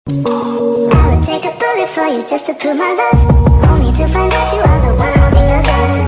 I would take a bullet for you just to prove my love, only to find out